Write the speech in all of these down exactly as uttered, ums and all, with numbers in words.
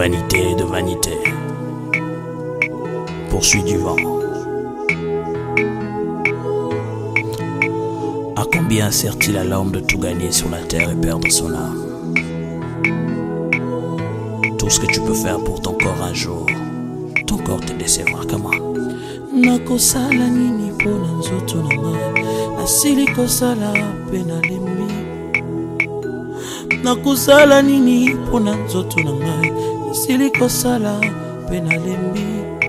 vanité de vanité, poursuit du vent. À combien sert-il à l'homme de tout gagner sur la terre et perdre son âme? Tout ce que tu peux faire pour ton corps un jour, ton corps te décevra. Comment? Nakosala nini pona nzoto na ngai, nasili kosala pe nalembi. Nakosala nini pona nzoto na ngai, nasili kosala pe nalembi.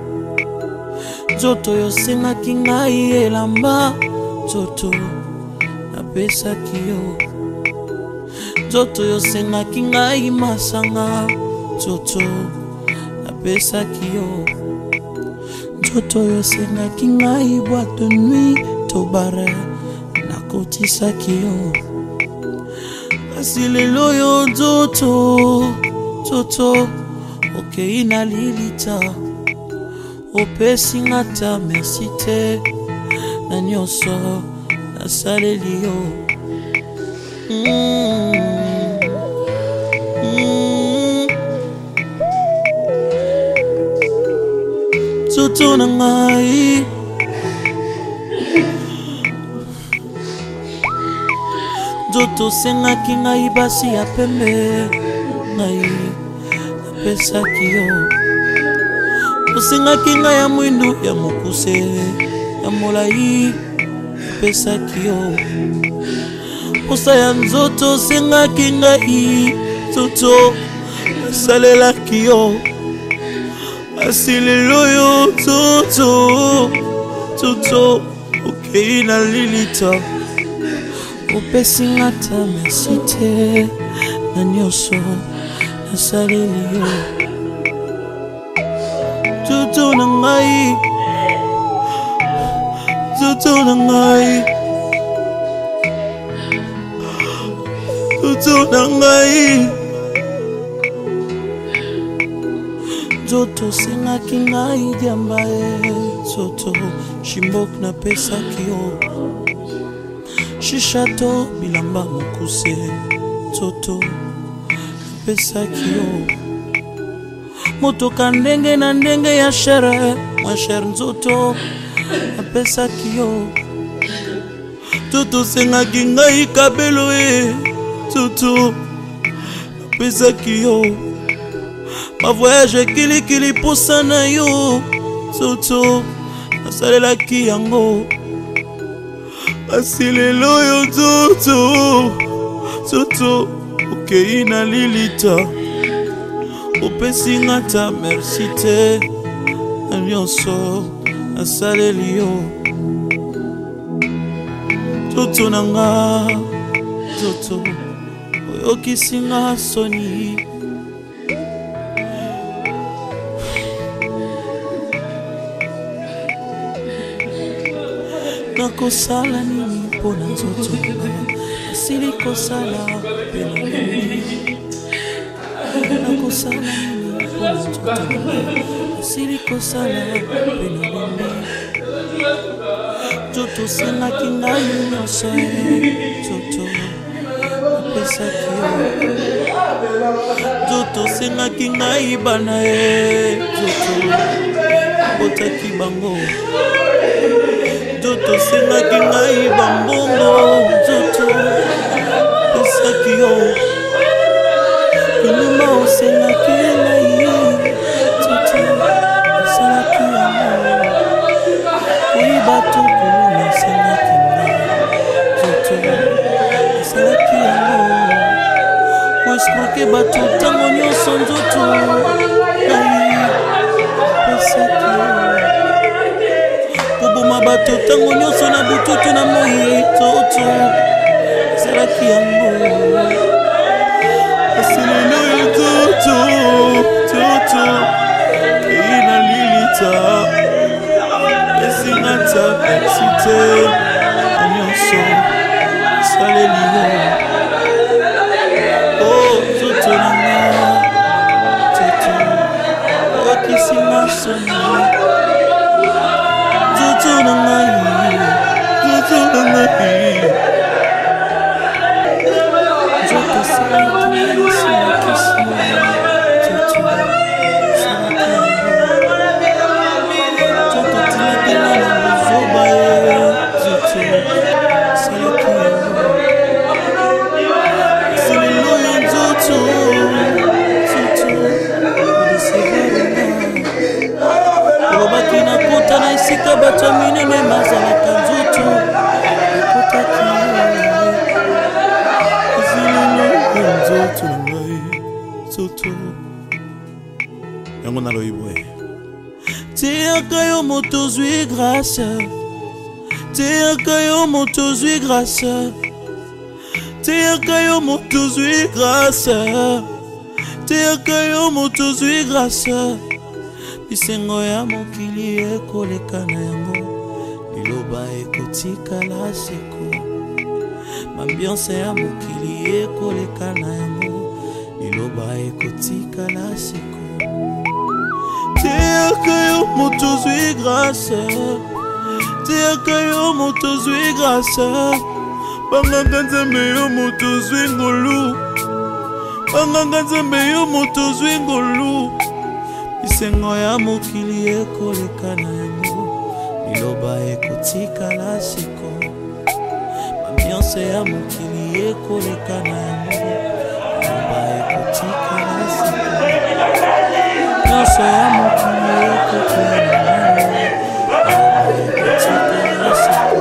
Nzoto yosengaki ngai elamba, nzoto napesaki yo. Nzoto yosengaki ngai masanga, nzoto napesaki yo. Nzoto yosengaki ngai boîte de nuit to bare, nakotisaki yo. Kasi lelo yo nzoto, nzoto okei na lilita, opesi ngata merci te na nyonso nasaleli yo. mm. mm. Nzoto na ngai, nzoto sengaki ngai basi ya pembe, ngai napesaki yo. Osengaki ngai ya mwindu ya mokuse ya molai, napesaki yo. Posa ya nzoto sengaki ngai, nzoto nasalelaki yo. Asi lelo yo nzoto, nzoto okei na lilita, opesi ngata merci te na nyonso nasaleli yo. Nzoto na ngai, nzoto na ngai, nzoto na ngai. Nzoto sengaki ngai diamba e, nzoto shimbok napesaki yo. Shishato bilamba mokuse, nzoto napesaki yo. Motoka ndenge na ndenge ya shere, mwa shere nzoto napesaki yo. Nzoto sengaki ngai kabelo e, nzoto napesaki yo. Ma voyage kili kili posa na yo, nzoto nasalelaki yango. Asi lelo yo nzoto, nzoto okei na lilita, opesi ngata merci te na nyonso nasaleli yo. Nzoto na nga, nzoto oyokisi nga soni. Nakosala nini pona nzoto na ngai, nasili kosala pe nalembi. Nakosala nini pona nzoto na ngai, nasili kosala pe nalembi. Nzoto sengaki ngai nyonso e, nzoto napesaki yo. Nzoto sengaki ngai bana e, nzoto botaki bango. Nzoto sengaki ngai bambongo, nzoto pesaki yo. Inuma osengaki ngai, nzoto nasalaki yango. Koyiba tukulu nasengaki ngai, nzoto nasalaki yango. Koescroke bato ntango nyonso, nzoto ngai pesaki yo. Koboma bato ntango nyonso na bututu na moi, nzoto nasalaki yango. Kasi lelo yo nzoto, nzoto okei na lilita, opesi ngata merci te na nyonso nasaleli yo. Oh nzoto na nga, nzoto oyokisi nga soni. Nzoto na ngai, nzoto na ngai. Nzoto sengaki ngai, sengaki sengaki, nzoto ya bato minene bazalaka nzoto ekotaki ezilino nzoto na ngai nzoto yango naloyibwe teyaka yo moto zwi grâce teyaka yo moto zwi grâce teyaka yo moto zwi grâce teyaka yo moto zwi grâce bisengo ya mokili ekoleka na yango liloba ekotikala seko ambiance ya mokili ekoleka na yango liloba ekotikala seko teyaka yo moto zwi grâce teyaka yo moto zwi grâce banganga nzambe yo moto zwi ngolu banganga nzambe yo moto zwi ngolu bisengo ya mokili ekoleka na yango liloba ekotikala seko ambiance ya mokili ekoleka na yango liloba ekotikala seko ambiance ya mokili ekoleka na yango liloba ekotikala seko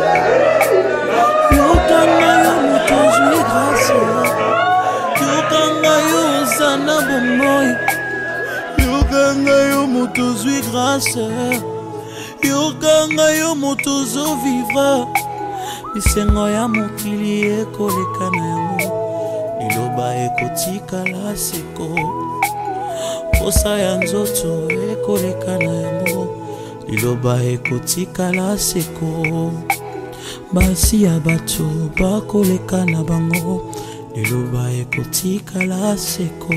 yokanga yo moto zwi grâce yokanga yo ozana bomoi yokanga yo moto zwi grâce yokanga yo moto zo vivre bisengo ya mokili ekoleka na yango liloba ekotikala seko posa ya nzoto ekoleka na yango liloba ekotikala seko basi ya bato bakoleka na bango liloba ekotikala seko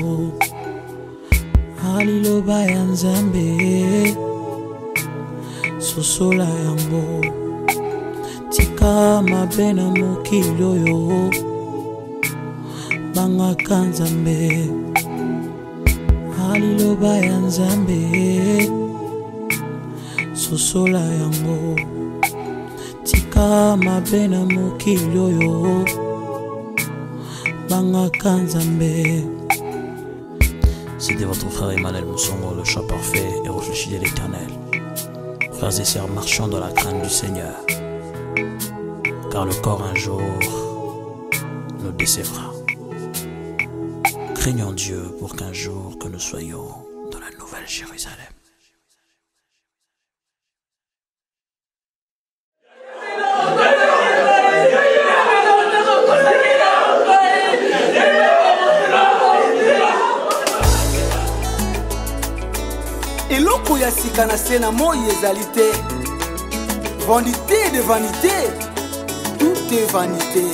aliloba ya nzambe sosola yango tika mabe na mokili oyo bangaka nzambe aliloba ya nzambe sosola yango tika mabe na mokili oyo bangaka nzambe. C'était votre frère Emmanuel Moussongo, le choix parfait et réfléchi de l'Éternel. Frères et sœurs, marchons dans la crainte du Seigneur, car le corps un jour nous décevra. Craignons Dieu pour qu'un jour que nous soyons dans la nouvelle Jérusalem. eloko ya sika na se na moi ezali te vanité de vanité tout est vanité.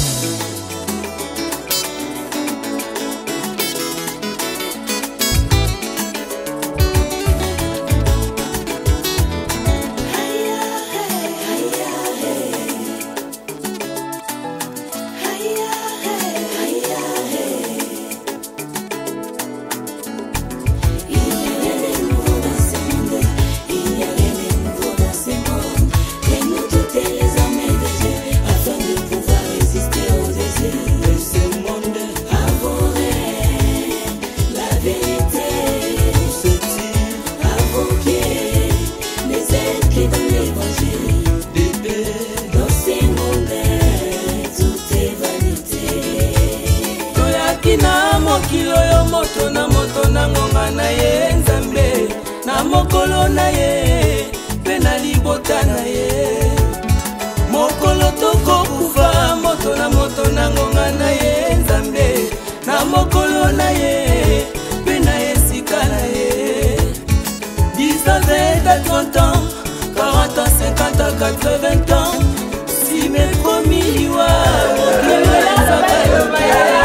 mokilo yo moto na moto na ngonga na ye nzambe na mokolo na ye pe na libota na ye mokolo toko kufa moto na moto na ngonga na ye nzambe na mokolo na ye pe na esika na ye dix ans et trente ans quarante ans cinquante ans quatre-vingts ans si mes promis wa mokilo ya sabayote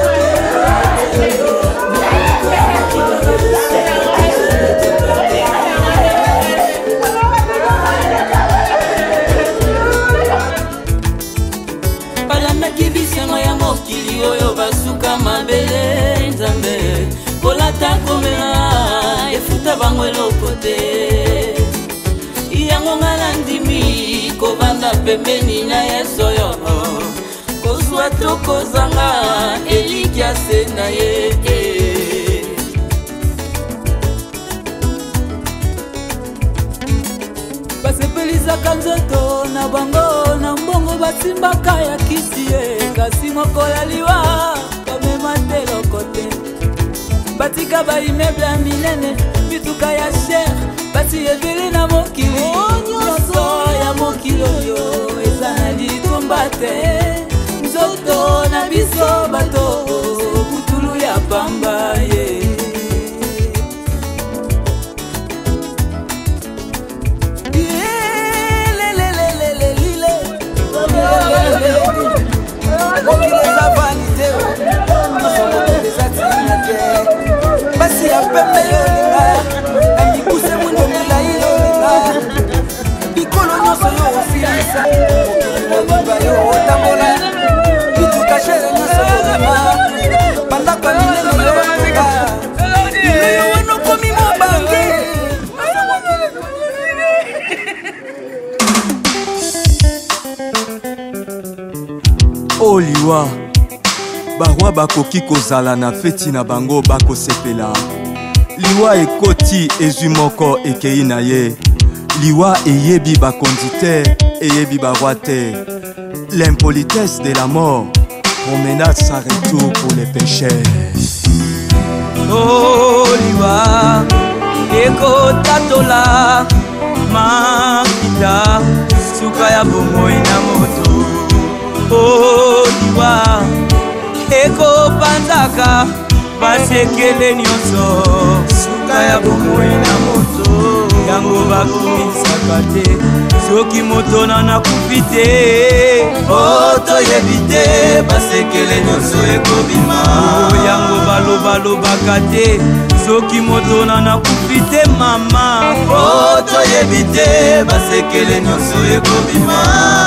Yeah. te yango nga nandimi kovanda pembeni na yeso yo kozwa to kozanga elikya se na ye basepelisaka nzoto na bango na mbongo basimbaka ya kisi ye kasi mokola liwa bamema te loko te batika baimeble ya minene bituka ya sher basi ebele na mokili nyonso ya mokili oyo eza na litumba te nzoto na biso bato butulu ya pamba ye mokili eza vanité eza tina te basi ya pembe yolinga na mikuse mwindo milai yolinga bikolo nyonso yo osilisa mokiba yo otambola bituka shere nyonso yolinga bandako ya minene yolinga imeyo wanokomi mobange o liwa barwa bakoki kozala na feti na bango bakosepela liwa ekoti ezwi moko ekei na ye liwa eyebi bakonditeur eyebi barwa te l'impolitesse de la mort promenade sans retour pour les pécheurs o liwa ekotatola makita suka ya bomoi na moto o liwa ekopanzaka basekele nyonso suka ya bomoi na moto yango bakumisaka te soki moto nanakufi te o toyebi te basekele nyonso ekobima yango balobalobaka te soki moto nanakufi te mama o toyebi te basekele nyonso ekobima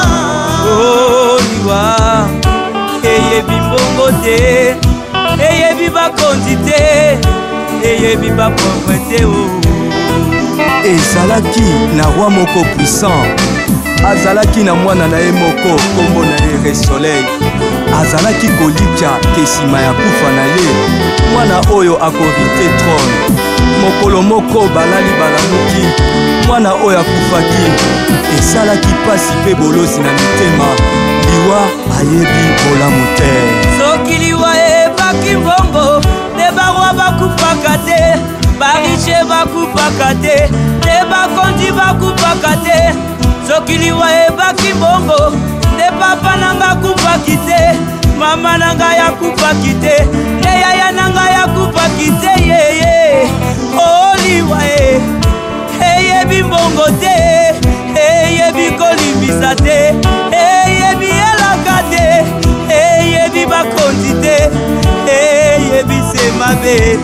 o liwa eyebi mbongo te eyebi bakonzi te eyebi bapauvre te o ezalaki na roi moko puissant azalaki na mwana na ye moko kombo na ye re soleil azalaki kolikya ke nsima ya kufa na ye mwana oyo akorite trone mokolo moko balali balamuki mwana oyo akufaki esalaki pasi mpe bolozi na mitema liwa ayebi bolamu te soki liwa ebaki mbongo nde barwa bakufaka te bariche bakufaka te nde bakonzi bakufaka te soki liwa ebaki mbongo nde papa nanga akufaki te mama nanga yakufaki te nde yaya nanga yakufaki te yeye o liwa e eyebi mbongo te eyebi kolimbisa te eyebi elaka te eyebi bakonzi te eyebi se mabe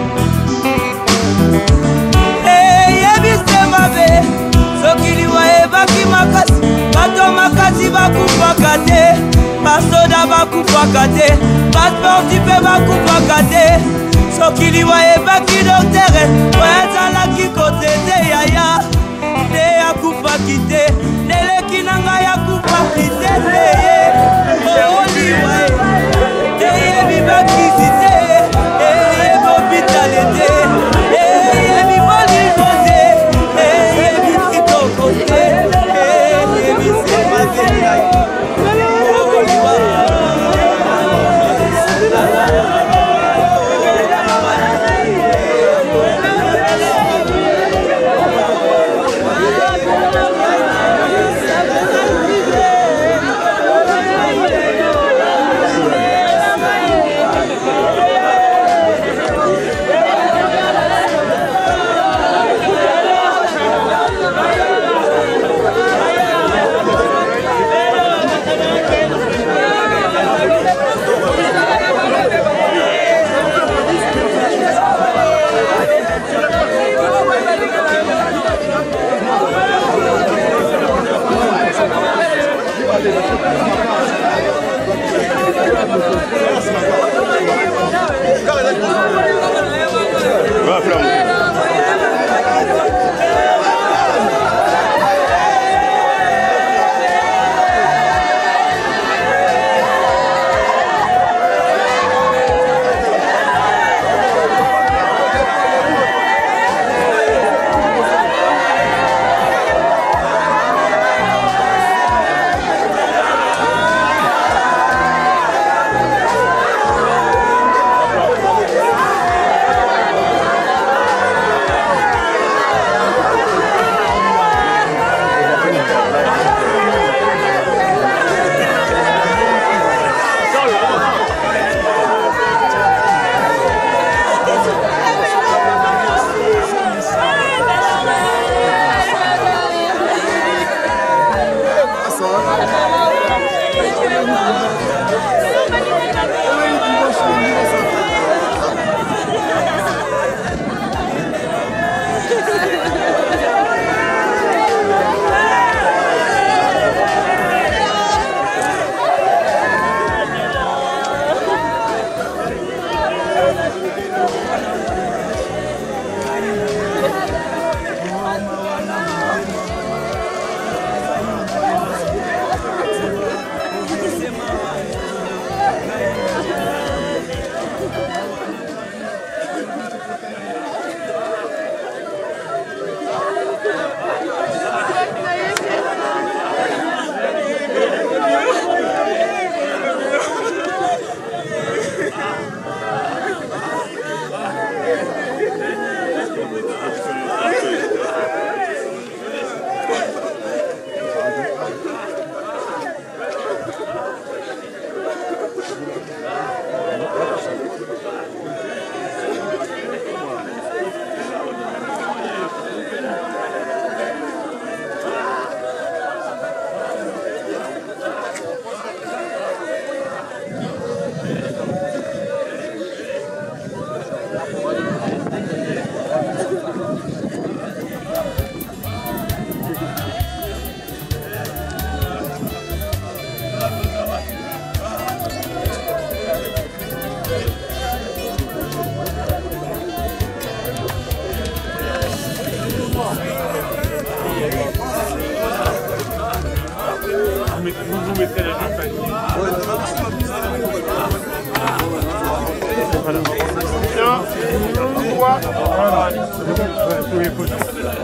eyebi se mabe soki liwa ebaki makasi bato makasi bakufaka te basoda bakufaka te basporti mpe bakufaka te soki liwa ebaki doktere po ezalaki kotete yaya nde yakufaki te neleki na ngai yakufaki te teye oliwa eyebi bakisi te eyebi opitale te eyebi bolingo te eyebi kitoko te eyebi semabe ngai oliwa Voilà. Un, trois, voilà. Tous les photos.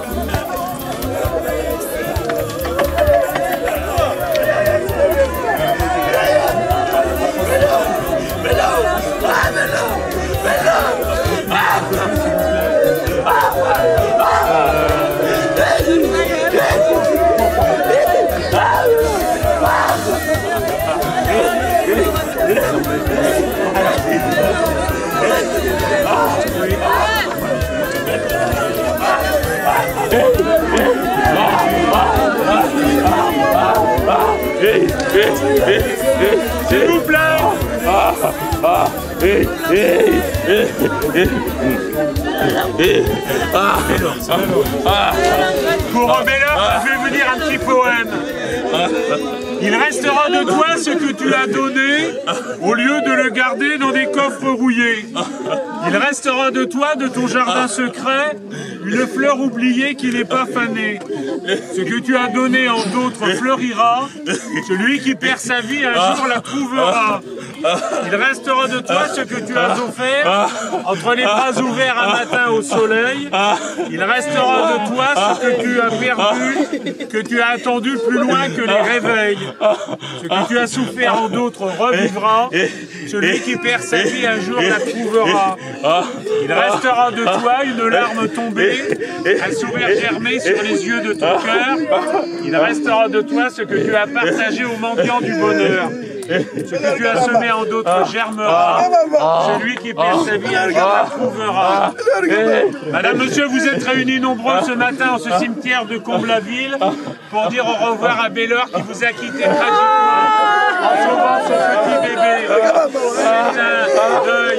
S'il vous plaît. Ah, ah, eh, eh, eh, eh, eh, ah, ah, Pour Bella, je vais vous dire un petit poème. Il restera de toi ce que tu as donné, au lieu de le garder dans des coffres rouillés. Il restera de toi, de ton jardin secret, une fleur oubliée qui n'est pas fanée. Ce que tu as donné en d'autres fleurira, celui qui perd sa vie un jour la trouvera. Il restera de toi ce que tu as offert, entre les bras ouverts un matin au soleil. Il restera de toi ce que tu as perdu, que tu as attendu plus loin que les réveils. Ce que tu as souffert en d'autres revivra, celui qui perd sa vie un jour la trouvera. Il restera de toi une larme tombée, un sourire germé sur les yeux de ton cœur. Il restera de toi ce que tu as partagé aux mendiants du bonheur. Ce que tu as semé en d'autres germera. Celui qui perd sa vie un jour la trouvera. Madame, monsieur, vous êtes réunis nombreux ce matin en ce cimetière de Comble-la-Ville pour dire au revoir à Belleur qui vous a quitté tragiquement en sauvant son petit bébé. C'est un deuil.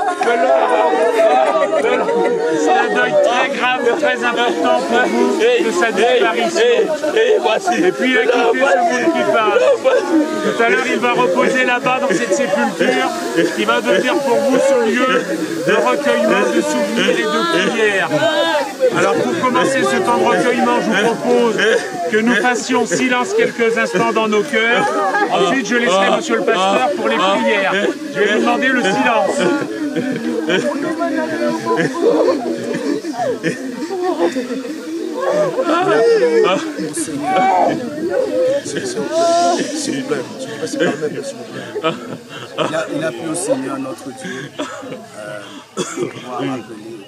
C'est un deuil très grave, très important pour vous de sa disparition. Et puis il a quitté ce monde qui passe. Tout à l'heure, il va reposer là-bas dans cette sépulture qui va devenir pour vous ce lieu de recueillement, de souvenirs et de prières. Alors pour commencer ce temps de recueillement, je vous propose que nous fassions silence quelques instants dans nos cœurs. Ensuite, je laisserai monsieur le pasteur pour les prières. Je vais vous demander le silence. S'il vous plaît, s'il vous plaît, s'il vous plaît. Il a, il a plu au Seigneur notre Dieu euh, pouvoir rappeler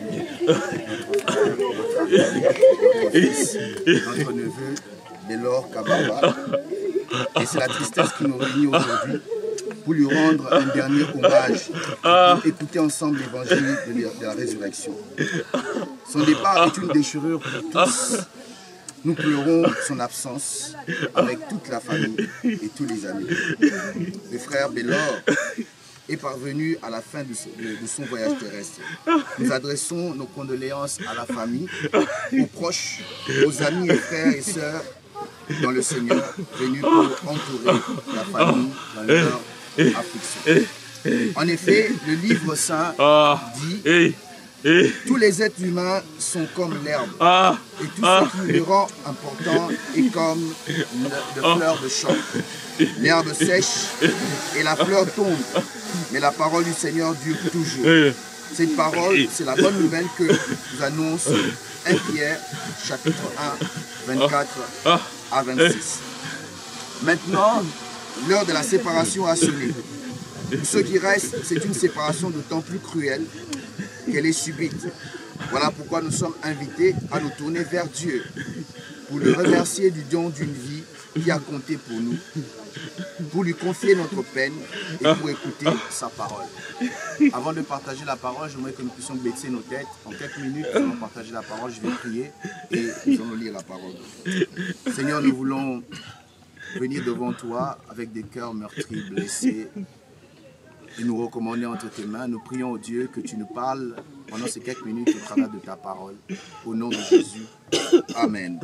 auprès de lui notre fils, notre neveu, Bellor Kababa. Et c'est la tristesse qui nous réunit aujourd'hui pour lui rendre un dernier hommage et écouter ensemble l'évangile de, de la résurrection. Son départ est une déchirure pour tous. Nous pleurons son absence avec toute la famille et tous les amis. Le frère Bellor est parvenu à la fin de son, de son voyage terrestre. Nous adressons nos condoléances à la famille, aux proches, aux amis et frères et sœurs dans le Seigneur, venus pour entourer la famille dans leur affliction. En effet, le livre saint dit « Tous les êtres humains sont comme l'herbe, et tout ce qui le rend important est comme de fleurs de champ. L'herbe sèche et la fleur tombe, mais la parole du Seigneur dure toujours. » Cette parole, c'est la bonne nouvelle que nous annonce un Pierre, chapitre un, vingt-quatre à vingt-six. Maintenant, l'heure de la séparation a sonné. Pour ceux qui restent, c'est une séparation d'autant plus cruelle qu'elle est subite. Voilà pourquoi nous sommes invités à nous tourner vers Dieu pour le remercier du don d'une vie qui a compté pour nous, pour lui confier notre peine et pour écouter sa parole. Avant de partager la parole, j'aimerais que nous puissions baisser nos têtes. En quelques minutes, nous allons partager la parole, je vais prier et nous allons lire la parole. Seigneur, nous voulons venir devant toi avec des cœurs meurtris, blessés, et nous recommander entre tes mains. Nous prions au Dieu que tu nous parles pendant ces quelques minutes au travers de ta parole. Au nom de Jésus. Amen.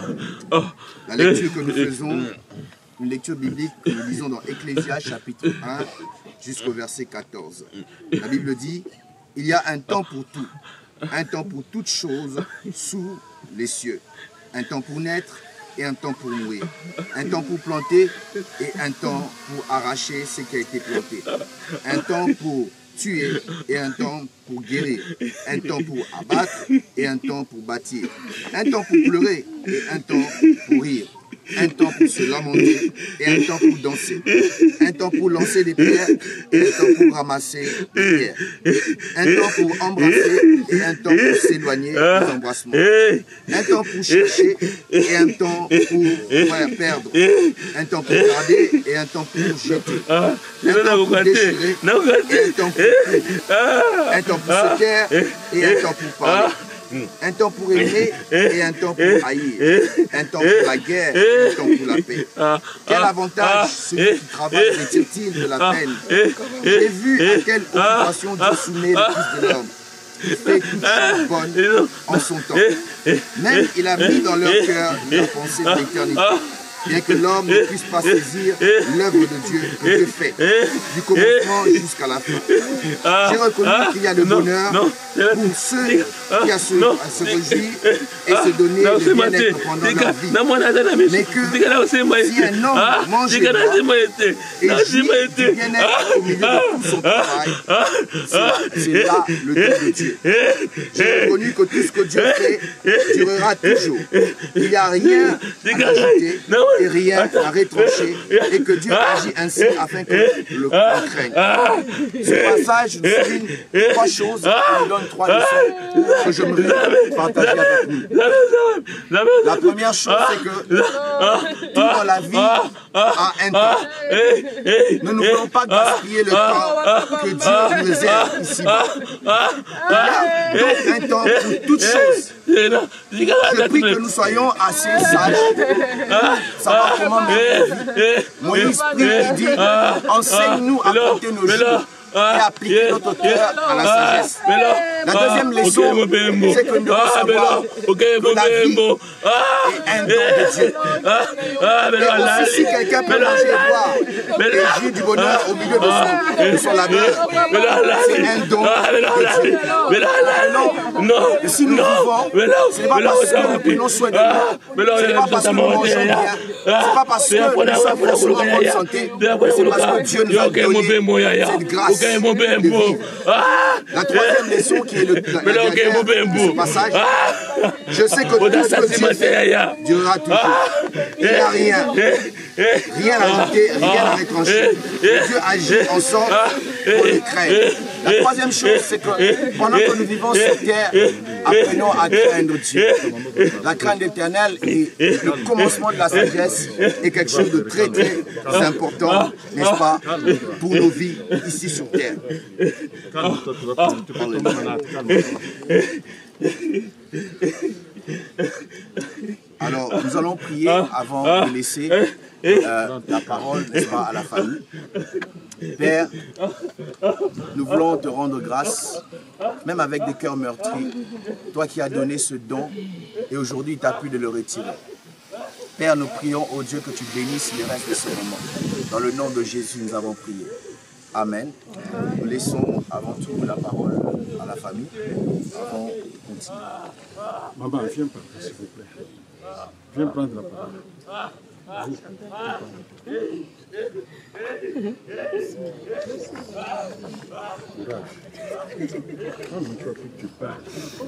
La lecture que nous faisons, une lecture biblique que nous lisons dans Ecclésias chapitre un jusqu'au verset quatorze. La Bible dit, il y a un temps pour tout, un temps pour toutes choses sous les cieux, un temps pour naître et un temps pour mourir, un temps pour planter et un temps pour arracher ce qui a été planté, un temps pour tuer et un temps pour guérir, un temps pour abattre et un temps pour bâtir, un temps pour pleurer et un temps pour rire, un temps pour se lamenter et un temps pour danser, un temps pour lancer des pierres et un temps pour ramasser des pierres, un temps pour embrasser et un temps pour s'éloigner des embrassements, un temps pour chercher et un temps pour faire perdre, un temps pour garder et un temps pour jeter, un temps pour déchirer et un temps pour couper, un temps pour se taire et un temps pour parler. Un temps pour aimer et un temps pour haïr. Un temps pour la guerre et un temps pour la paix. Quel avantage celui qui travaille retire-t-il de la peine? J'ai vu à quelle occupation Dieu soumet le Fils de l'homme. Il fait toutes choses bonnes en son temps. Même il a mis dans leur cœur la pensée de l'éternité. Bien que l'homme ne puisse pas saisir l'œuvre de Dieu que Dieu fait, du commencement jusqu'à la fin. J'ai reconnu qu'il y a le bonheur pour ceux qui a se, à se réjouir et se donner le bien-être pendant leur vie. Mais que si un homme mange et boit et jouit du bien-être au milieu de tout son travail, c'est là le don de Dieu. J'ai reconnu que tout ce que Dieu fait durera toujours. Il n'y a rien à ajouter et rien à retrancher, et que Dieu agit ainsi afin que le corps craigne. Ce passage nous souligne trois choses et nous donne trois leçons que je me partager avec nous. La première chose, c'est que tout dans la vie a un temps. Nous ne voulons pas gaspiller le temps que Dieu nous réserve ici-bas. Il y a donc un temps pour toutes choses. Je prie que nous soyons assez sages pour savoir comment nous vivons. Moïse prie et dit, enseigne-nous à compter nos jours et appliquer notre cœur à la sagesse. La deuxième leçon, c'est que nous devons savoir que la vie est un don de Dieu. Et aussi, si quelqu'un peut manger et boire et jouir du bonheur au milieu de son, de son labeur, c'est un don de Dieu. Non, si nous vivons, ce n'est pas parce que nous prenons soin de nous, ce n'est pas parce que nous mangeons bien, ce n'est pas parce que nous sommes forcément en bonne santé, c'est parce que Dieu nous a donné cette grâce de vivre. La troisième leçon qui est le, la, la dernière de ce passage, je sais que tout ce que Dieu fait durera toujours. Il n'y a rien, rien à ajouter, rien à retrancher. Dieu agit en sorte pour le craindre. La troisième chose, c'est que pendant que nous vivons sur terre, apprenons à craindre Dieu. La crainte éternelle et le commencement de la sagesse est quelque chose de très très important, n'est-ce pas, pour nos vies ici sur terre. Alors, nous allons prier avant de laisser euh, la parole, n'est-ce pas, à la famille. Père, nous voulons te rendre grâce, même avec des cœurs meurtris, toi qui as donné ce don et aujourd'hui tu as pu de le retirer. Père, nous prions au Dieu que tu bénisses les restes de ce moment. Dans le nom de Jésus, nous avons prié. Amen. Nous laissons avant tout la parole à la famille avant de continuer. Maman, viens par s'il vous plaît. Viens prendre la parole. Tu parles.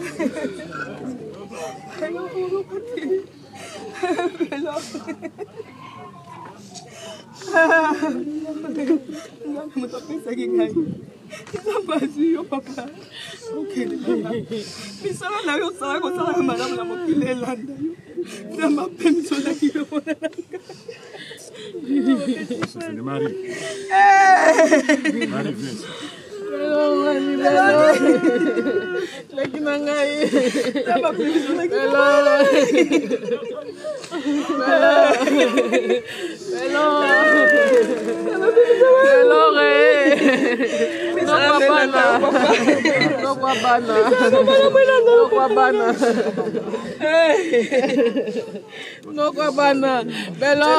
C'est Marie. Marie, viens. Lagi mangai. Hello. Hello. No kwabana. No kwabana. No kwabana. No kwabana. Hello.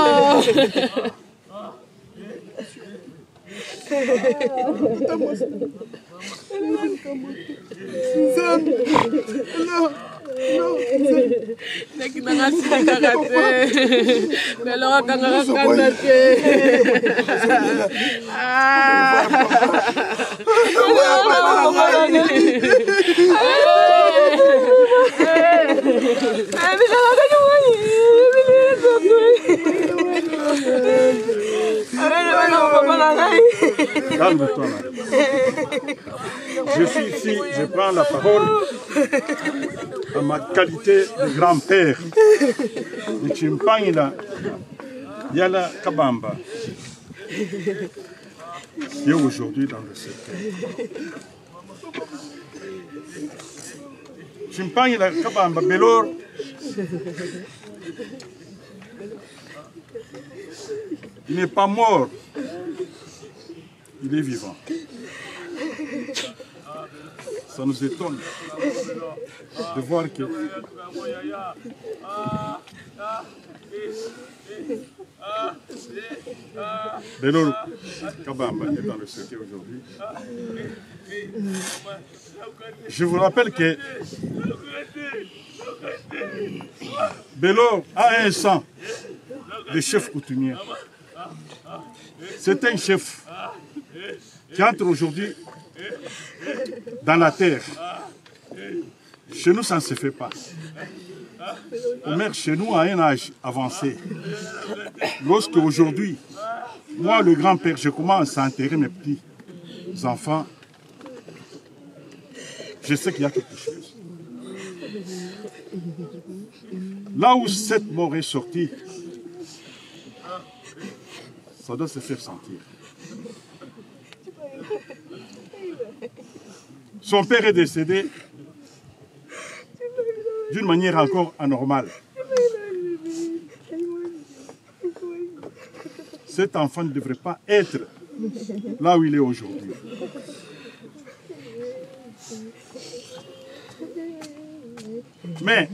Lagi nangasing kakate. Belo ka ngakakana te. Ah. Calme-toi là. Je suis ici, je prends la parole en ma qualité de grand-père de Chimpangila Yala Kabamba, qui est aujourd'hui dans le cercueil. Chimpangila Kabamba Belor, il n'est pas mort, il est vivant. Ça nous étonne de voir que Belor Kabamba est dans le cercueil aujourd'hui. Je vous rappelle que Belor a un sang de chef coutumier. C'est un chef qui entre aujourd'hui dans la terre. Chez nous, ça ne se fait pas. Omer, chez nous, à un âge avancé, lorsque aujourd'hui, moi, le grand-père, je commence à enterrer mes petits enfants, je sais qu'il y a quelque chose. Là où cette mort est sortie, ça doit se faire sentir. Son père est décédé d'une manière encore anormale. Cet enfant ne devrait pas être là où il est aujourd'hui. Mais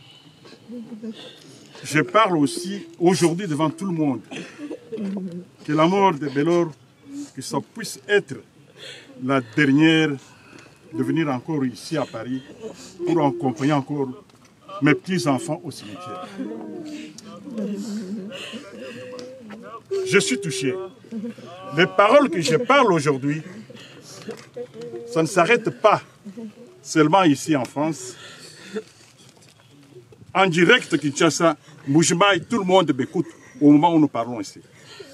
je parle aussi aujourd'hui devant tout le monde que la mort de Belor, que ça puisse être la dernière de venir encore ici à Paris pour accompagner encore mes petits-enfants au cimetière. Je suis touché. Les paroles que je parle aujourd'hui, ça ne s'arrête pas seulement ici en France. En direct, Kinshasa, Moujimaï, tout le monde m'écoute au moment où nous parlons ici.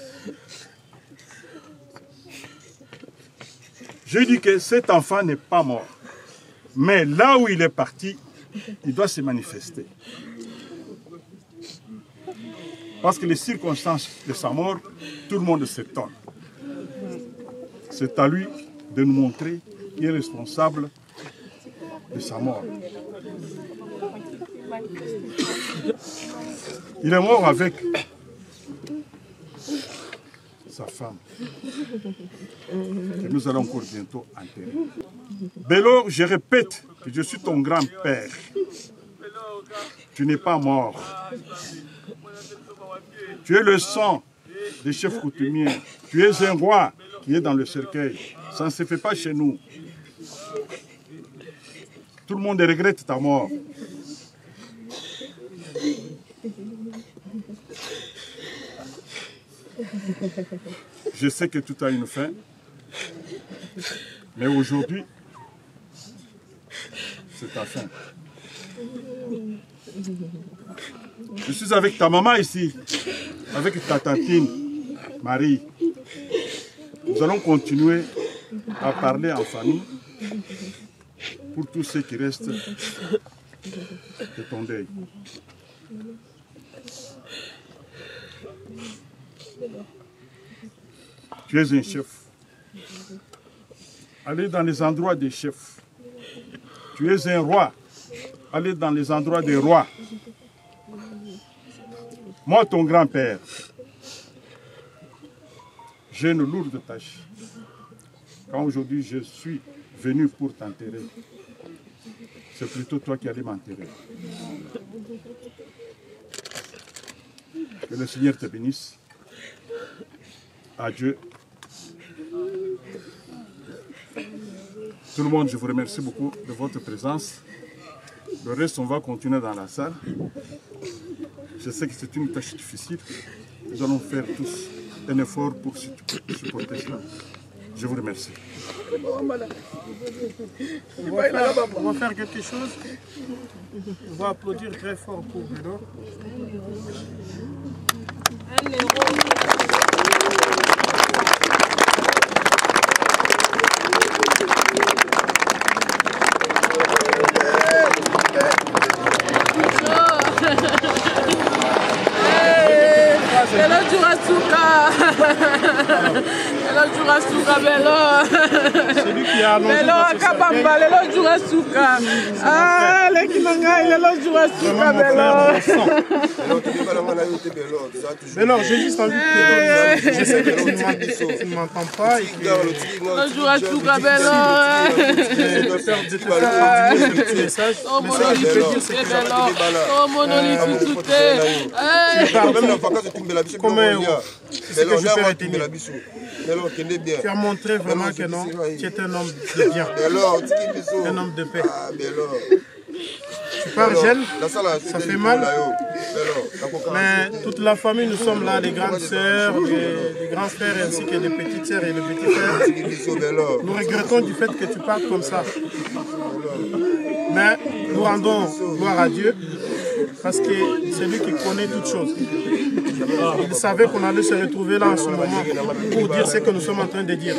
Je dis que cet enfant n'est pas mort. Mais là où il est parti, il doit se manifester. Parce que les circonstances de sa mort, tout le monde s'étonne. C'est à lui de nous montrer qu'il est responsable de sa mort. Il est mort avec sa femme, que nous allons encore bientôt enterrer. Belor, je répète que je suis ton grand-père. Tu n'es pas mort. Tu es le sang des chefs coutumiers. Tu es un roi qui est dans le cercueil. Ça ne se fait pas chez nous. Tout le monde regrette ta mort. Je sais que tout a une fin, mais aujourd'hui, c'est ta fin. Je suis avec ta maman ici, avec ta tantine, Marie. Nous allons continuer à parler en famille pour tous ceux qui restent de ton deuil. Tu es un chef. Allez dans les endroits des chefs. Tu es un roi. Allez dans les endroits des rois. Moi, ton grand-père, j'ai une lourde tâche. Quand aujourd'hui je suis venu pour t'enterrer, c'est plutôt toi qui allais m'enterrer. Que le Seigneur te bénisse. Adieu. Tout le monde, je vous remercie beaucoup de votre présence. Le reste, on va continuer dans la salle. Je sais que c'est une tâche difficile. Nous allons faire tous un effort pour supporter cela. Je vous remercie. On va, faire, on va faire quelque chose. On va applaudir très fort pour Bélo. Un héros. Bello Jurasuka. Bello Jurasuka, Bello. Celui qui a annoncé. Bello Akabamba, Bello Jurasuka. Ah, les Kinanga, Bello Jurasuka, Bello. Bello, j'ai juste envie de te dire. Je sais que tu ne m'entends pas. Bello Jurasuka, Bello. Je dois faire de te faire un petit message. Oh, mon Dieu, c'est Bello. Oh, mon Dieu, c'est tout. Comment c'est que je peux retenir? Tu as montré vraiment que non, tu es un homme de bien, un homme de paix. Tu pars jeune, ça fait mal, mais toute la famille, nous sommes là, les grandes sœurs, les, les grands frères ainsi que les petites sœurs et les petits frères. Nous regrettons du fait que tu partes comme ça. Mais nous rendons gloire à Dieu parce que c'est lui qui connaît toutes choses. Il savait qu'on allait se retrouver là en ce moment pour dire ce que nous sommes en train de dire.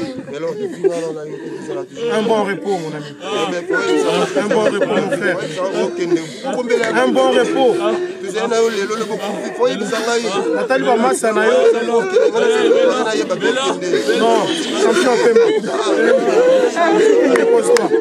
Un bon repos, mon ami. Un bon repos, mon frère. Un bon repos. Nathalie Bamassa, non, champion paiement. Repose-toi.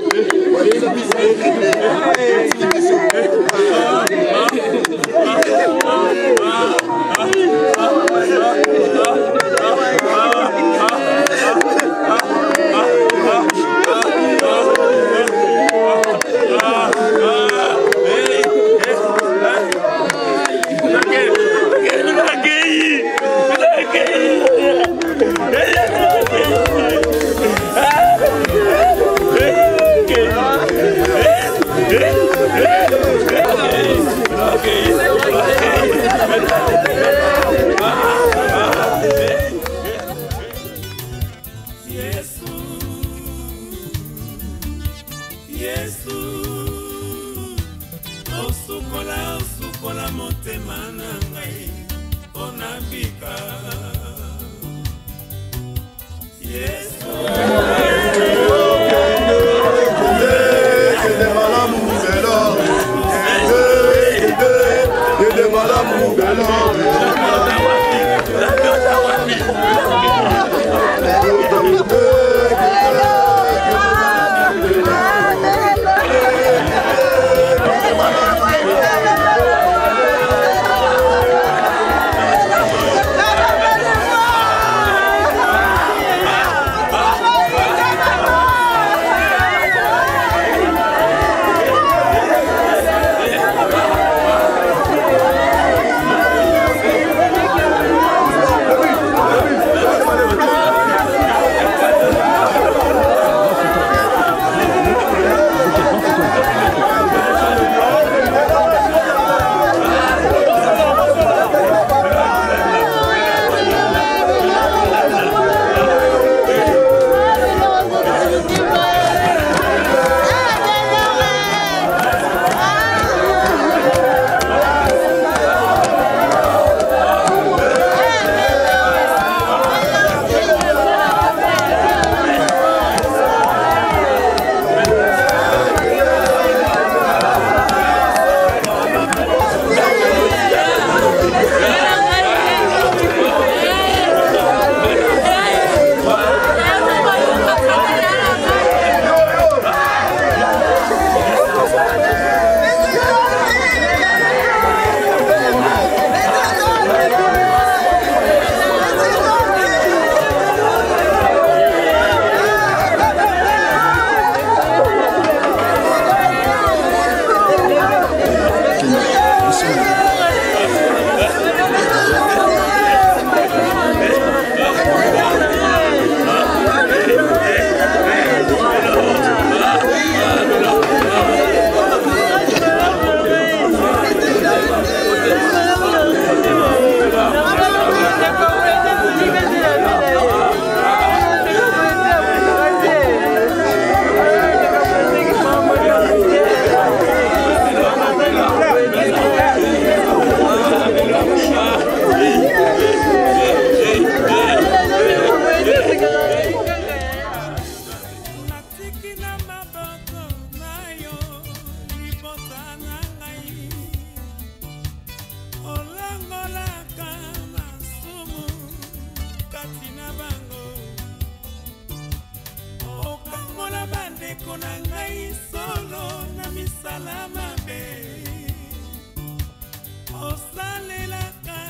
Ah! bandeko na ngai solo na misala mabe osalelaka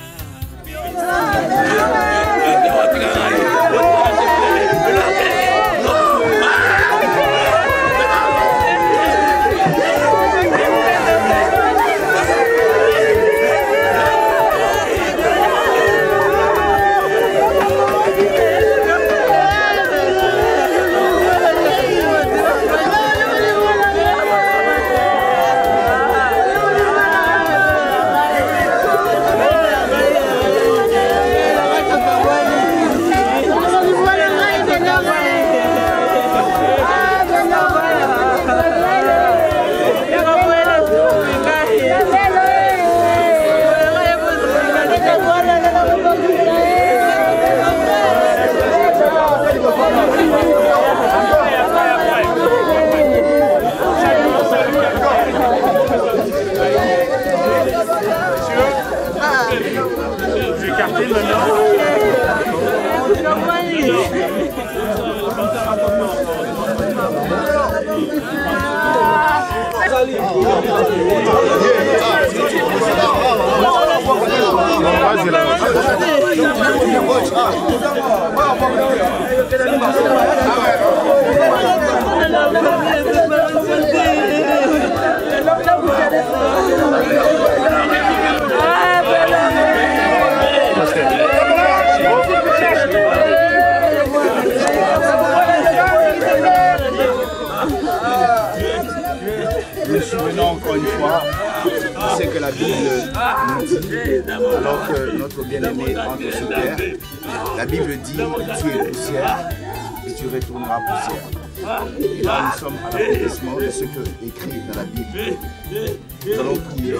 Nous souvenons encore une fois ce que la Bible nous dit, alors que notre bien-aimé entre sur terre. La Bible dit, tu es poussière et tu retourneras poussière. Et là, nous sommes à l'accomplissement de ce que est écrit dans la Bible. Nous allons prier.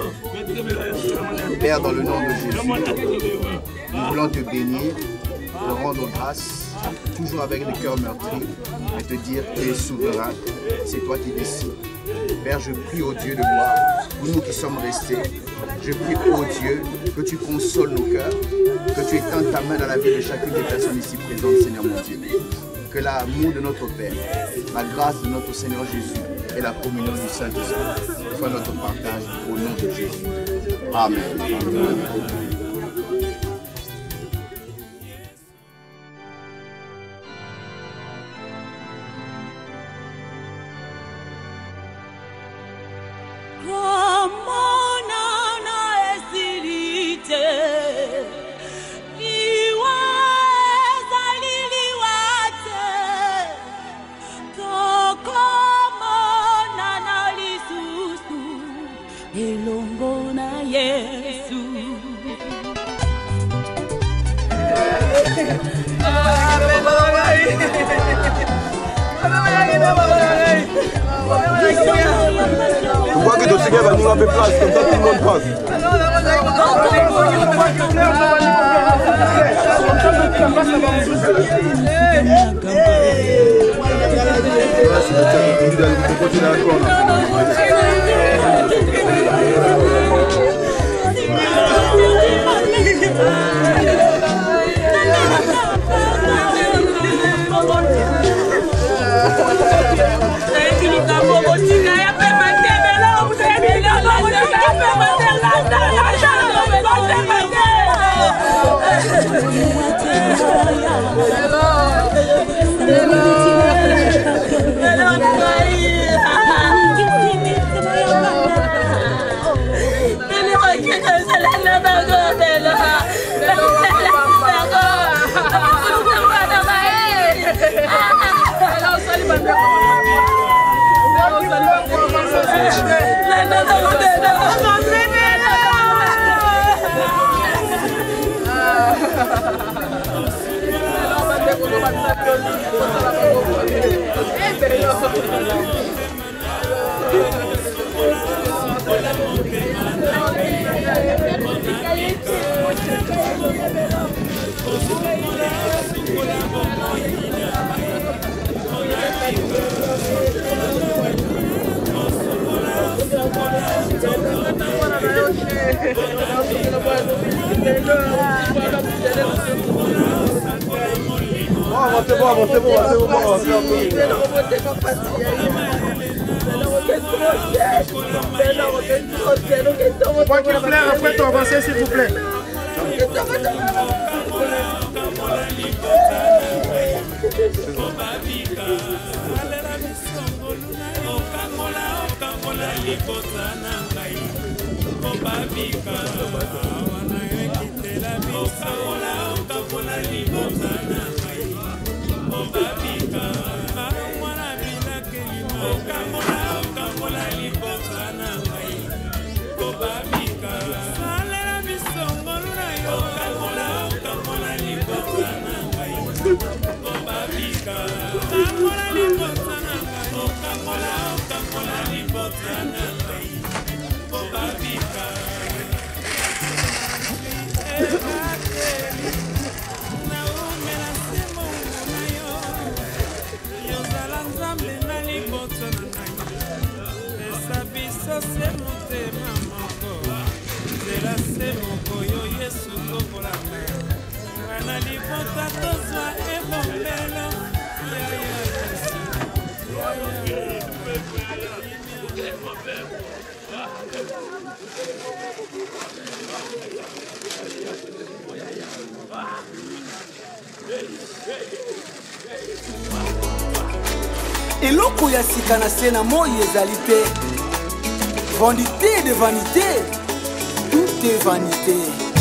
Père, dans le nom de Jésus, nous voulons te bénir, te rendre grâce, toujours avec le cœur meurtri, et te dire que tu es souverain, c'est toi qui décides. Père, je prie au Dieu de gloire, pour nous qui sommes restés, je prie au Dieu que tu consoles nos cœurs, que tu étends ta main dans la vie de chacune des personnes ici présentes, Seigneur mon Dieu. Que l'amour de notre Père, la grâce de notre Seigneur Jésus et la communion du Saint-Esprit soient notre partage au nom de Jésus. Amen. Amen. Pourquoi que Dossier va nous laver place, comme ça tout le monde passe. c'est bon, c'est bon, c'est bon. Quoi qu'il plaît, après tu avances s'il vous plaît. eloko ya sika na se na moi ezali te. Vanité de vanité, tout est vanité.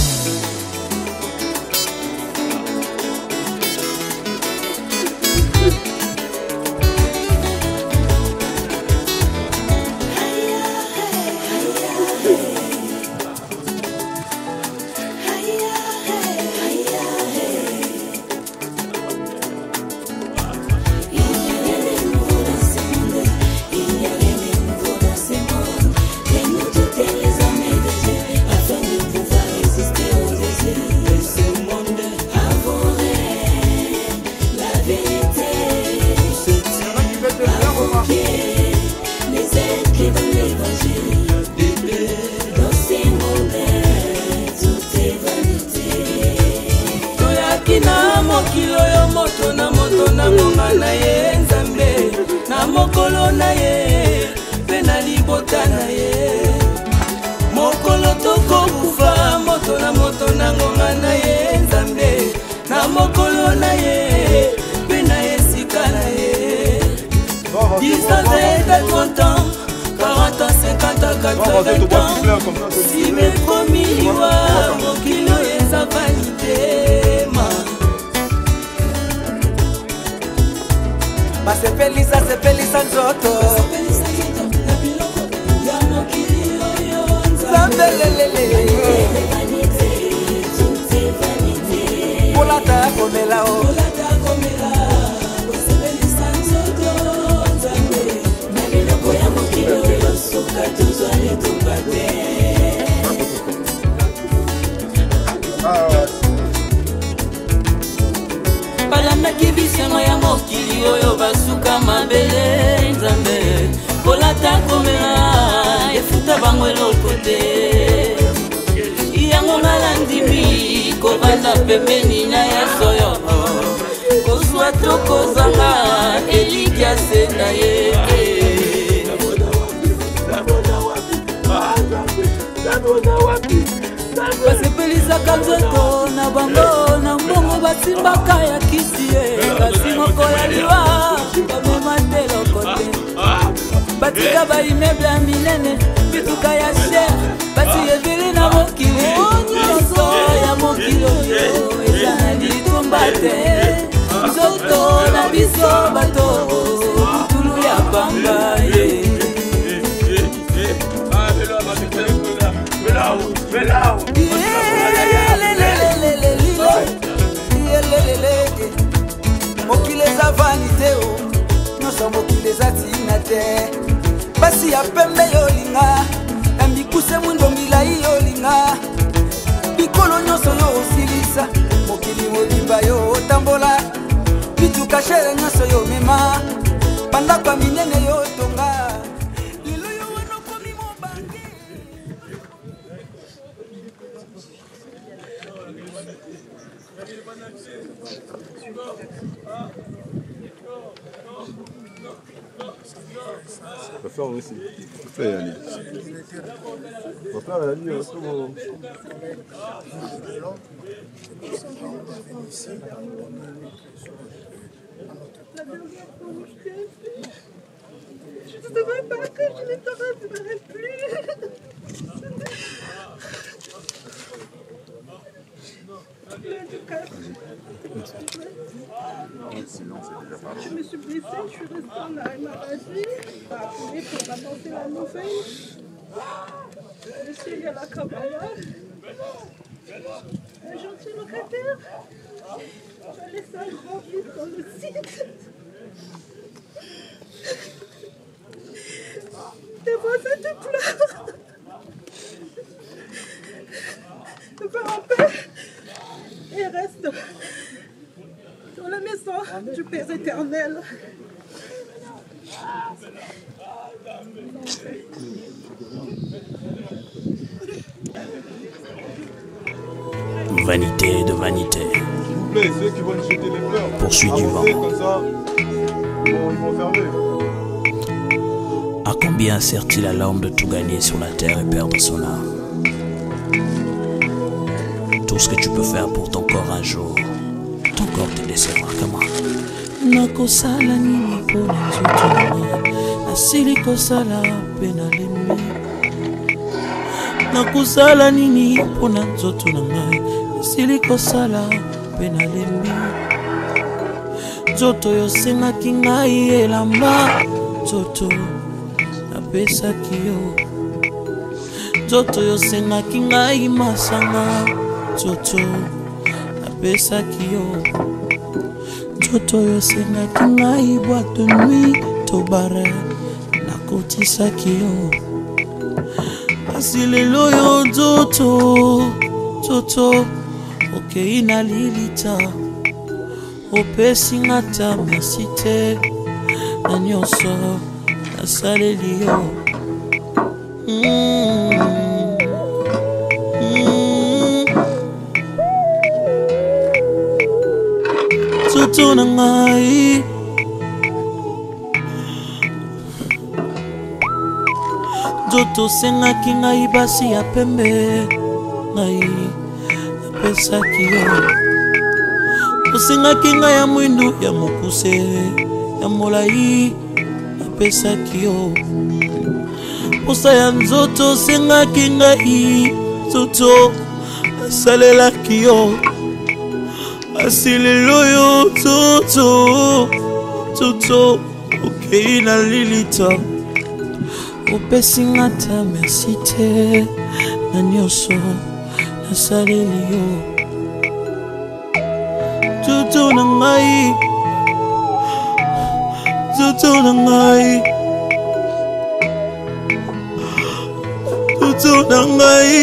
Si me promis wa mokilo eza vanité ma basepelisa sepelisa nzoto zambelelele polata komela o balandaki bisengo ya mokili oyo basuka mabele nzambe kolata komela efuta bango eloko te yango nalandimi kobanda pembeni na ya soyo kozwa to kozanga elikia se na ye basepelisaka nzoto na bango na mbongo basimbaka ya kisi ye kasi moko ya liwa bamema te loko te batika baimeble ya minene bituka ya sher basi ebele na mokili nyonso ya mokili oyo eza na litumba te nzoto na biso bato kutulu ya pamba ye mokili eza vanité o nyonso mokili eza ntina te basi ya pembe yolinga na mikuse mwindo milai yolinga bikolo nyonso yo osilisa mokili mobimba yo otambola bituka shere nyonso yo mema bandako ya minene yo tonga lelo yo wanokomi mobange Ah puissant aussi. Fais aller. Mon frère, il a dit, c'est bon. Je ne savais pas que je ne te retrouverai plus. Je me suis blessée, je suis restée en arrêt maladie. Appelé pour m'annoncer la nouvelle. Je suis à la cabane. Un gentil locataire. J'ai laissé un grand vide dans le site. Tes voisins te pleurent. Le père et reste dans la maison du Père éternel. Vanité de vanité. S'il vous plaît, ceux qui vont nous jeter les fleurs. Poursuit du vent. Comme ça, ils vont, ils vont fermer. À combien sert-il à l'homme de tout gagner sur la terre et perdre son âme? Tout ce que tu peux faire pour ton corps un jour, ton corps te décevra. Comment? Nakosala nini pona nzoto asili kosala pena lemi. Nakosala nini pona nzoto na ngai asili kosala pena lemi. Nzoto yo sengaki ngai elamba, nzoto napesaki yo. Nzoto yo sengaki ngai masanga, nzoto napesaki yo. Nzoto yo sengaki ngai boîte de nuit to bare nakotisaki yo. Kasi lelo yo nzoto, nzoto okei na lilita opesi nga ta merci te na nyonso nasaleli yo. mm. Nzoto na ngai nzoto sengaki ngai basi ya pembe ngai napesaki yo. Osengaki ngai ya mwindu ya mokuse ya molai napesaki yo. Posa ya nzoto sengaki ngai nzoto nasalelaki yo. Asi lelo yo nzoto nzoto okei na lilita opesi nga ta merci te na nyonso nasaleli yo. Nzoto na ngai, nzoto na ngai, nzoto na ngai.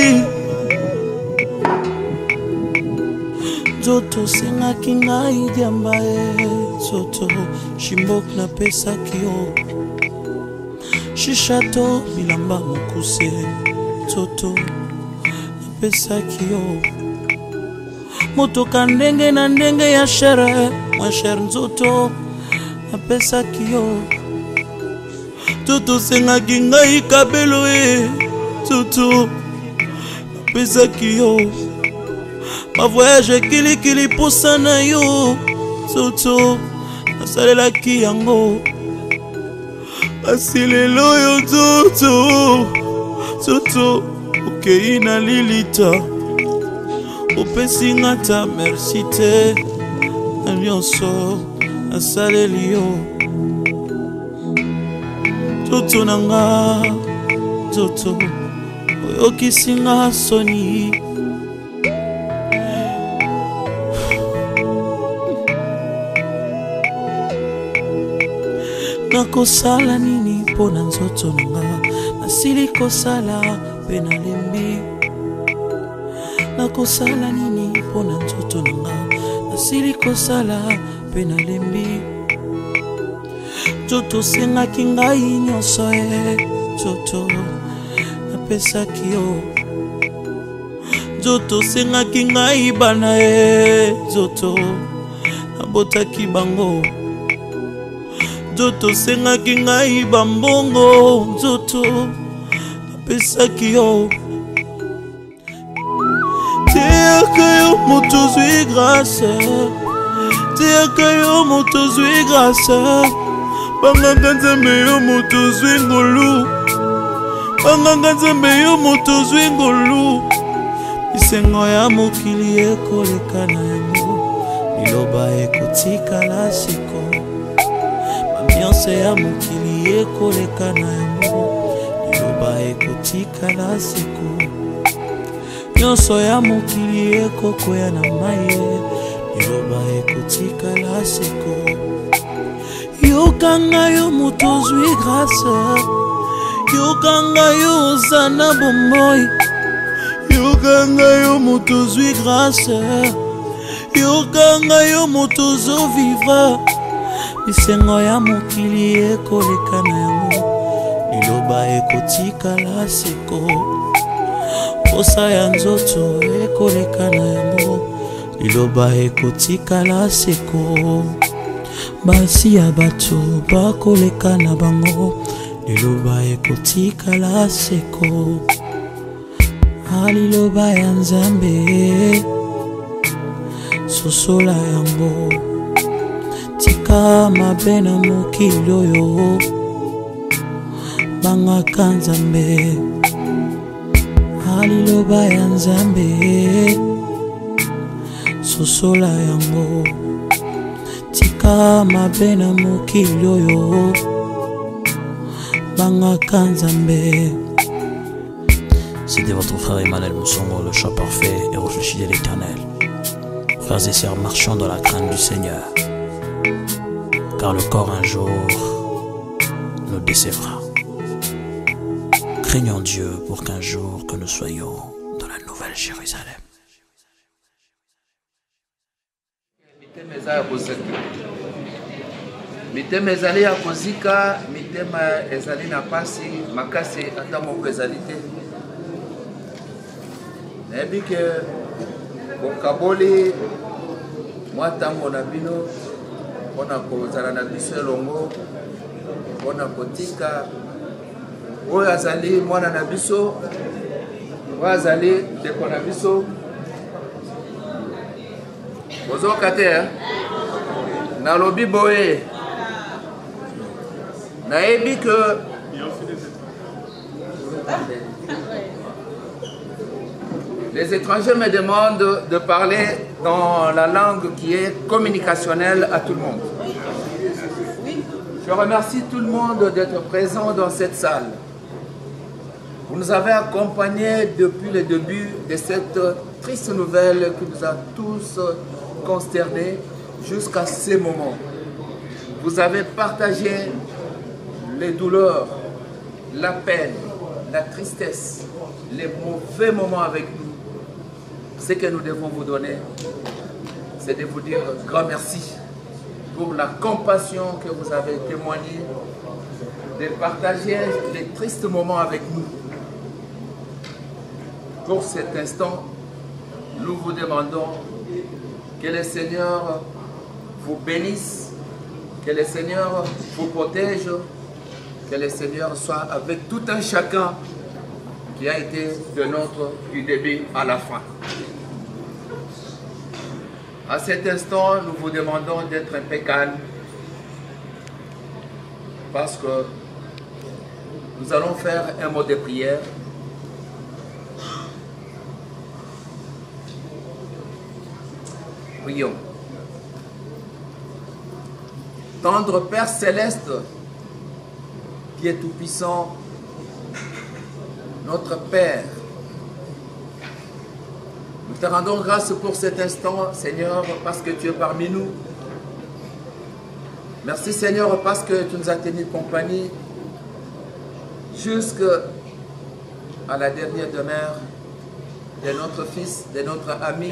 Nzoto sengaki ngai diamba e nzoto shimbok napesaki yo. Shishato bilamba mokuse nzoto napesaki yo. Motoka ndenge na ndenge ya shere mwa shere nzoto napesaki yo. Nzoto sengaki ngai kabelo e nzoto napesaki yo. Ma voyage kili kili posa na yo nzoto nasalelaki yango. Asi lelo yo nzoto nzoto okei na lilita opesi nga ta merci te na nyonso nasaleli yo. Nzoto na nga nzoto oyokisi nga soni. Nakosala nini pona nzoto na nga nasili kosala pe nalembi. Nakosala nini pona nzoto na nga nasili kosala pe nalembi. Nzoto sengaki ngai nyonso e nzoto napesaki yo. Nzoto sengaki ngai bana e nzoto nabotaki bango. Nzoto sengaki ngai bambongo. Nzoto napesaki yo. Teyaka yo moto zwi grâce. Teyaka yo moto zwi grâce. Banganga nzambe yo moto zwi ngolu. Banganga nzambe yo moto zwi ngolu. Bisengo ya mokili ekoleka na yango. Liloba ekotikala siko. Bambiance ya mokili ekoleka na yango. Liloba ekotikala siko. Nyonso ya mokili ekokwea na maye. Liloba ekotikala siko. Yokanga yo moto zwi grâce. Yokanga yo ozana bomoi. Yokanga yo moto zwi grâce. Yokanga yo moto zo vivre. Bisengo ya mokili ekoleka na yango. Liloba ekotikala seko. Posa ya nzoto ekoleka na yango. Liloba ekotikala seko. Basi ya bato bakoleka na bango. Liloba ekotikala seko. Liloba ya nzambe sosola yango. Tika mabe na mokili oyo. Bangaka nzambe. Liloba ya nzambe sosola yango. Tika mabe na mokili oyo. Bangaka nzambe. C'était votre frère Emmanuel Moussongo, le choix parfait et réfléchi de l'Éternel. Frères et sœurs, marchons dans la crainte du Seigneur, car le corps un jour nous décevra. Craignons Dieu pour qu'un jour que nous soyons dans la nouvelle Jérusalem. Mitema ezali ya kozika, mitema ezali na pasi makasi ata moko ezali te. Nayebi ke bokaboli mwa ntango na bino mpona kozala na biso elongo, mpona kotika oyo azali mwana na biso, oyo azali ndeko na biso. Bozoka te nalobi boye. Nayebi que les étrangers me demandent de parler dans la langue qui est communicationnelle à tout le monde. Je remercie tout le monde d'être présent dans cette salle. Vous nous avez accompagnés depuis le début de cette triste nouvelle qui nous a tous consternés jusqu'à ce moment. Vous avez partagé les douleurs, la peine, la tristesse, les mauvais moments avec nous. Ce que nous devons vous donner, c'est de vous dire grand merci pour la compassion que vous avez témoignée, de partager les tristes moments avec nous. Pour cet instant, nous vous demandons que le Seigneur vous bénisse, que le Seigneur vous protège, que le Seigneur soit avec tout un chacun qui a été de notre du début à la fin. À cet instant, nous vous demandons d'être un peu calme parce que nous allons faire un mot de prière. Prions. Tendre Père Céleste, qui est tout-puissant, notre Père, nous te rendons grâce pour cet instant, Seigneur, parce que tu es parmi nous. Merci, Seigneur, parce que tu nous as tenu compagnie jusqu'à la dernière demeure de notre fils, de notre ami,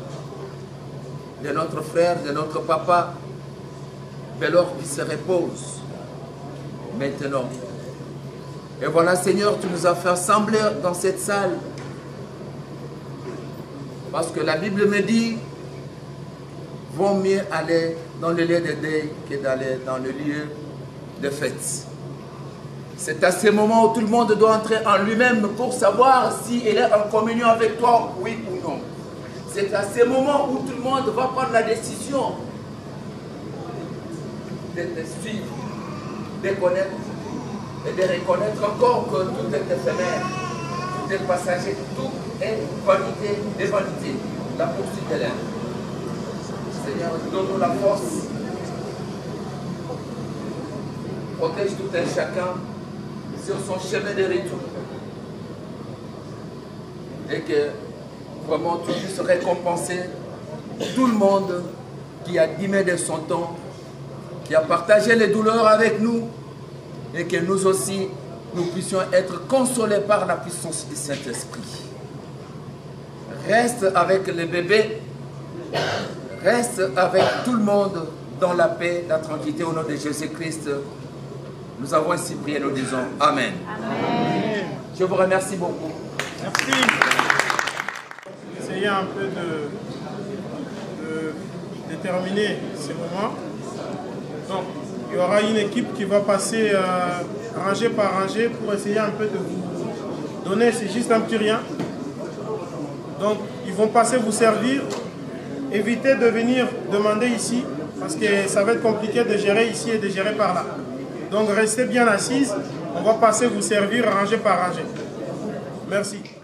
de notre frère, de notre papa, Bellor qui se repose maintenant. Et voilà, Seigneur, tu nous as fait assembler dans cette salle. Parce que la Bible me dit, vaut mieux aller dans le lieu de deuil que d'aller dans le lieu de fête. C'est à ce moment où tout le monde doit entrer en lui-même pour savoir s'il est en communion avec toi, oui ou non. C'est à ce moment où tout le monde va prendre la décision de te suivre, de connaître et de reconnaître encore que tout est éphémère, tout est passager, tout est vanité des vanités, la poursuite de l'air. Seigneur, donne-nous la force, protège tout un chacun sur son chemin de retour et que vraiment tu puisses récompenser tout le monde qui a dimé de son temps, qui a partagé les douleurs avec nous et que nous aussi nous puissions être consolés par la puissance du Saint-Esprit. Reste avec les bébés, reste avec tout le monde dans la paix, la tranquillité au nom de Jésus-Christ. Nous avons ainsi prié, nous disons Amen. Amen. Je vous remercie beaucoup. Merci. Essayez un peu de, de, de terminer ces moments. Donc, il y aura une équipe qui va passer euh, rangée par rangée pour essayer un peu de vous donner, c'est juste un petit rien. Donc, ils vont passer vous servir. Évitez de venir demander ici, parce que ça va être compliqué de gérer ici et de gérer par là. Donc, restez bien assises. On va passer vous servir rangée par rangée. Merci.